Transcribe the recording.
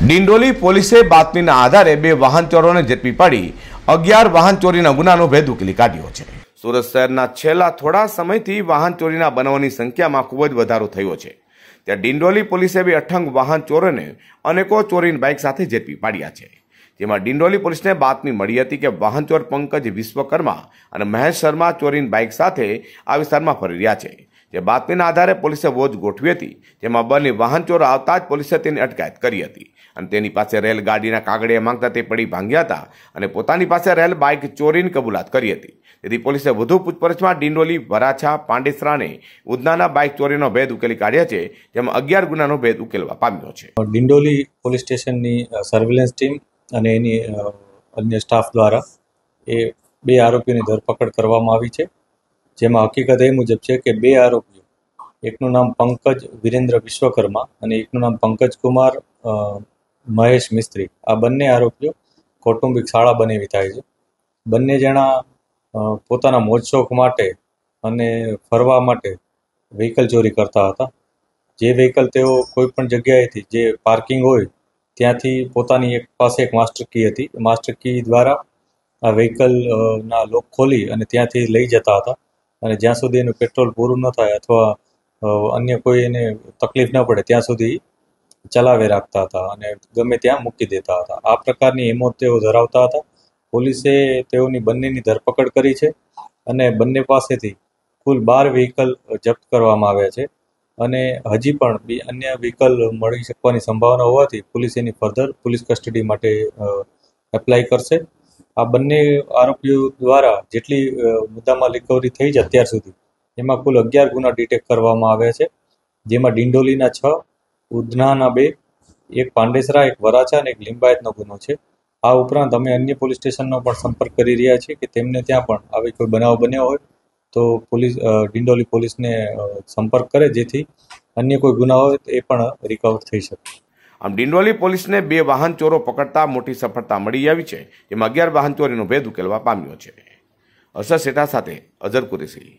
ડિંડોલી પોલીસે બાતમીના આધારે 2 વાહન ચોરોને ઝડપી પાડી 11 વાહન ચોરીના ગુનાનો ભેદ ઉકેલી કાઢ્યો છે। સુરત શહેરના છેલ્લા થોડા સમયથી વાહન ચોરીના બનાવોની સંખ્યામાં ખૂબ જ વધારો થયો છે। ત્યાં ડિંડોલી પોલીસે 2 અઠંગ વાહન ચોરોને અનેકો ચોરીની બાઇક સાથે ઝડપી પાડ્યા છે। જેમાં ડિંડોલી પોલીસને બાતમી મળી હતી કે વાહન ચોર પંકજ વિશ્વકર્મા અને મહેશ શર્મા ચોરીની બાઇક સાથે આ વિસ્તારમાં ફરી રહ્યા છે। જે બાતમીના આધારે પોલીસે વોચ ગોઠવી હતી, જેમાં બંને વાહન ચોર આવતા જ પોલીસે તેની અટકાયત કરી હતી અને તેની પાસે રહેલ ગાડીના કાગળિયા માંગતા તે પડી ભાંગ્યા હતા અને પોતાની પાસે રહેલ બાઇક ચોરીની કબૂલાત કરી હતી। તેથી પોલીસે વધુ પૂછપરછમાં ડિંડોલી, વરાછા, પાંડેસરા અને ઉધનાના બાઇક ચોરીનો ભેદ ઉકેલી કાઢ્યા છે, જેમાં 11 ગુનાનો ભેદ ઉકેલવા પામ્યો છે। ડિંડોલી પોલીસ સ્ટેશનની સર્વેલન્સ ટીમ અને એની અન્ય સ્ટાફ દ્વારા એ 2 આરોપીઓની ધરપકડ કરવામાં આવી છે। જેમાં હકીકત એ મુજબ છે કે 2 આરોપીઓ, એકનું નામ પંકજ વિરેન્દ્ર વિશ્વકર્મા અને એકનું નામ પંકજ કુમાર મહેશ મિસ્ત્રી, આ બંને આરોપીઓ કૌટુંબિક શાળા બનેવી થાય છે। બંને જણા પોતાના મોજ શોખ માટે અને ફરવા માટે વ્હીકલ ચોરી કરતા હતા। જે વ્હીકલ તેઓ કોઈ પણ જગ્યાએથી જે પાર્કિંગ હોય ત્યાંથી પોતાની એક પાસે એક માસ્ટર કી હતી, માસ્ટર કી દ્વારા આ વ્હીકલના લોક ખોલી અને ત્યાંથી લઈ જતા હતા અને જ્યાં સુધી એનું પેટ્રોલ પૂરું ન થાય અથવા અન્ય કોઈ એને તકલીફ ન પડે ત્યાં સુધી ચલાવે રાખતા હતા અને ગમે ત્યાં મૂકી દેતા હતા। આ પ્રકારની હિંમત તેઓ ધરાવતા હતા। પોલીસે તેઓની બંનેની ધરપકડ કરી છે અને બંને પાસેથી કુલ 12 વ્હીકલ જપ્ત કરવામાં આવ્યા છે અને હજી પણ અન્ય વ્હીકલ મળી શકવાની સંભાવના હોવાથી પોલીસ એની ફર્ધર પોલીસ કસ્ટડી માટે એપ્લાય કરશે। આ બંને આરોપીઓ દ્વારા જેટલી મુદ્દામાં રિકવરી થઈ છે અત્યાર સુધી, એમાં કુલ 11 ગુના ડિટેક્ટ કરવામાં આવ્યા છે, જેમાં ડિંડોલીના 6, ઉધનાના 2, એક પાંડેસરા, એક વરાછા અને એક લિંબાયતનો ગુનો છે। આ ઉપરાંત અમે અન્ય પોલીસ સ્ટેશનનો પણ સંપર્ક કરી રહ્યા છીએ કે તેમને ત્યાં પણ આવી કોઈ બનાવ બન્યો હોય તો પોલીસ ડિંડોલી પોલીસને સંપર્ક કરે, જેથી અન્ય કોઈ ગુના હોય એ પણ રિકવર થઈ શકે। આમ ડિંડોલી પોલીસને 2 વાહન ચોરો પકડતા મોટી સફળતા મળી આવી છે, જેમાં 11 વાહન ચોરીનો ભેદ ઉકેલવા પામ્યો છે। અસર સેઠા સાથે અઝર કુરેશી।